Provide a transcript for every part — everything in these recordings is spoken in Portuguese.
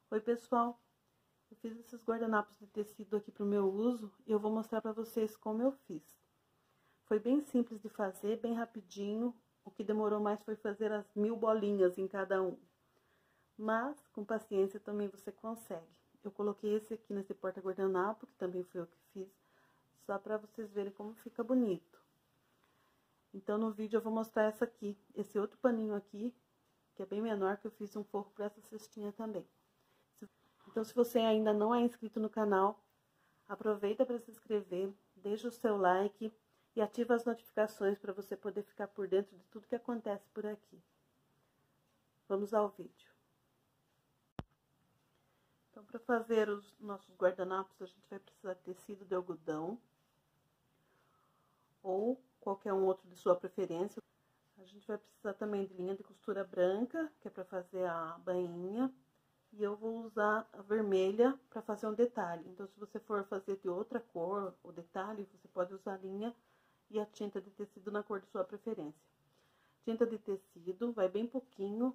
Oi pessoal, eu fiz esses guardanapos de tecido aqui para o meu uso e eu vou mostrar para vocês como eu fiz. Foi bem simples de fazer, bem rapidinho, o que demorou mais foi fazer as 1000 bolinhas em cada um. Mas com paciência também você consegue. Eu coloquei esse aqui nesse porta-guardanapo, que também foi eu que fiz, só para vocês verem como fica bonito. Então no vídeo eu vou mostrar essa aqui, esse outro paninho aqui, que é bem menor, que eu fiz um forro para essa cestinha também. Então, se você ainda não é inscrito no canal, aproveita para se inscrever, deixa o seu like e ativa as notificações para você poder ficar por dentro de tudo que acontece por aqui. Vamos ao vídeo. Então, para fazer os nossos guardanapos, a gente vai precisar de tecido de algodão ou qualquer um outro de sua preferência. A gente vai precisar também de linha de costura branca, que é para fazer a bainha. E eu vou usar a vermelha para fazer um detalhe. Então, se você for fazer de outra cor o detalhe, você pode usar a linha e a tinta de tecido na cor de sua preferência. Tinta de tecido, vai bem pouquinho.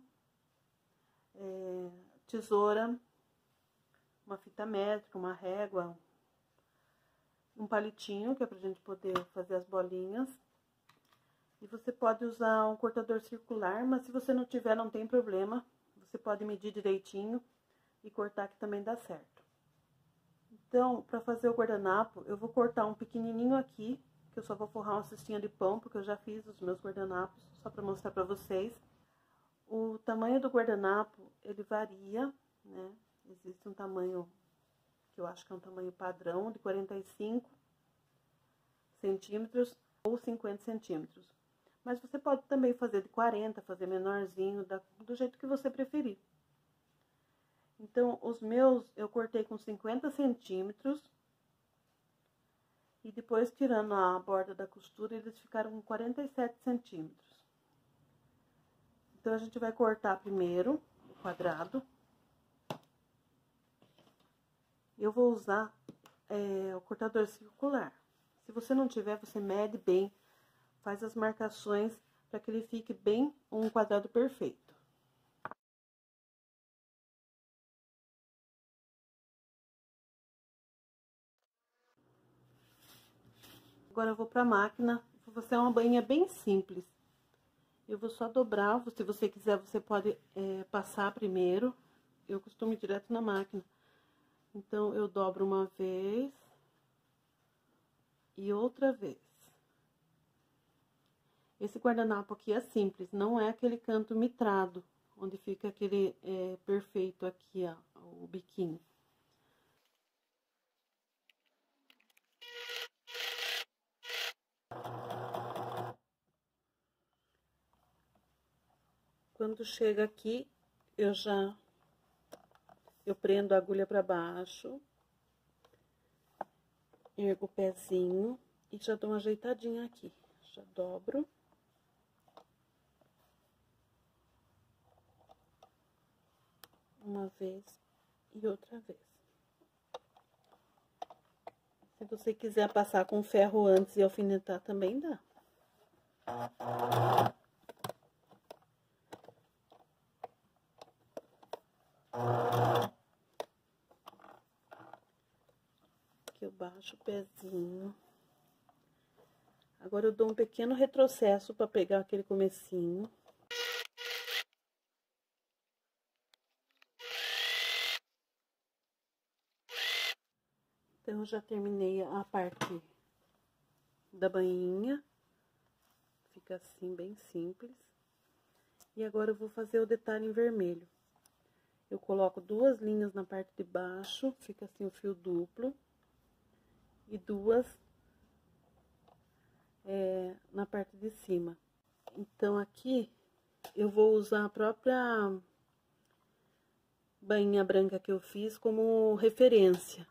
Tesoura, uma fita métrica, uma régua, um palitinho, que é pra gente poder fazer as bolinhas. E você pode usar um cortador circular, mas se você não tiver, não tem problema. Você pode medir direitinho e cortar que também dá certo. Então, para fazer o guardanapo, eu vou cortar um pequenininho aqui, que eu só vou forrar uma cestinha de pão, porque eu já fiz os meus guardanapos, só para mostrar para vocês. O tamanho do guardanapo, ele varia, né? Existe um tamanho, que eu acho que é um tamanho padrão, de 45 centímetros ou 50 centímetros. Mas você pode também fazer de 40, fazer menorzinho, do jeito que você preferir. Então, os meus eu cortei com 50 centímetros. E depois, tirando a borda da costura, eles ficaram com 47 centímetros. Então, a gente vai cortar primeiro o quadrado. Eu vou usar o cortador circular. Se você não tiver, você mede bem. Faz as marcações para que ele fique bem um quadrado perfeito. Agora eu vou para a máquina, vou fazer uma bainha bem simples. Eu vou só dobrar, se você quiser você pode passar primeiro. Eu costumo ir direto na máquina. Então, eu dobro uma vez e outra vez. Esse guardanapo aqui é simples, não é aquele canto mitrado, onde fica aquele perfeito aqui, ó, o biquinho. Quando chega aqui, eu prendo a agulha para baixo, ergo o pezinho e já dou uma ajeitadinha aqui. Já dobro. Uma vez e outra vez. Se você quiser passar com ferro antes e alfinetar, também dá. Aqui eu baixo o pezinho. Agora eu dou um pequeno retrocesso para pegar aquele comecinho. Então, eu já terminei a parte da bainha. Fica assim, bem simples. E agora eu vou fazer o detalhe em vermelho. Eu coloco 2 linhas na parte de baixo, fica assim o fio duplo. E 2 na parte de cima. Então, aqui eu vou usar a própria bainha branca que eu fiz como referência.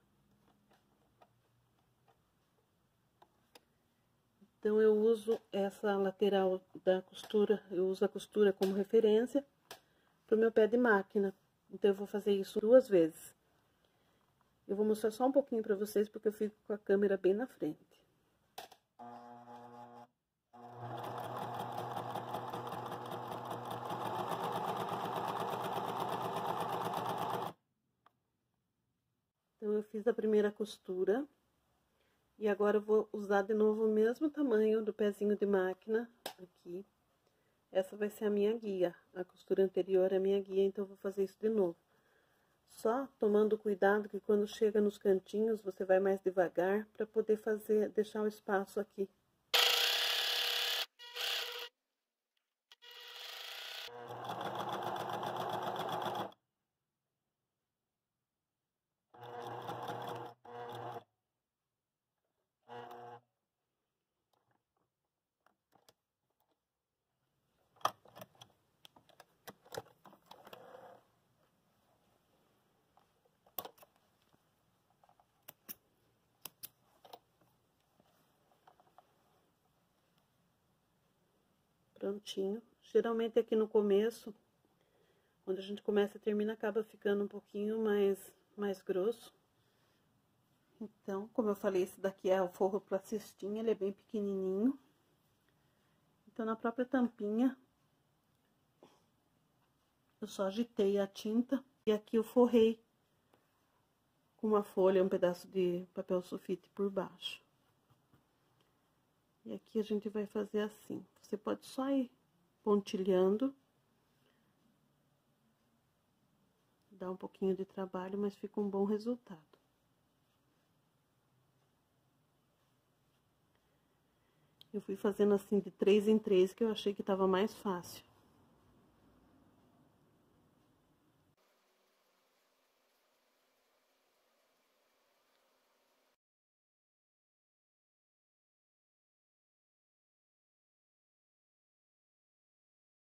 Então, eu uso essa lateral da costura, eu uso a costura como referência pro meu pé de máquina. Então, eu vou fazer isso 2 vezes. Eu vou mostrar só um pouquinho pra vocês, porque eu fico com a câmera bem na frente. Então, eu fiz a primeira costura. E agora eu vou usar de novo o mesmo tamanho do pezinho de máquina aqui. Essa vai ser a minha guia. A costura anterior é a minha guia, então eu vou fazer isso de novo. Só tomando cuidado que quando chega nos cantinhos, você vai mais devagar para poder deixar o espaço aqui. Prontinho. Geralmente aqui no começo, quando a gente começa e termina, acaba ficando um pouquinho mais grosso. Então, como eu falei, esse daqui é o forro pra cestinha, ele é bem pequenininho. Então, na própria tampinha, eu só agitei a tinta e aqui eu forrei com uma folha, um pedaço de papel sulfite por baixo. E aqui a gente vai fazer assim. Você pode só ir pontilhando. Dá um pouquinho de trabalho, mas fica um bom resultado. Eu fui fazendo assim de 3 em 3, que eu achei que tava mais fácil.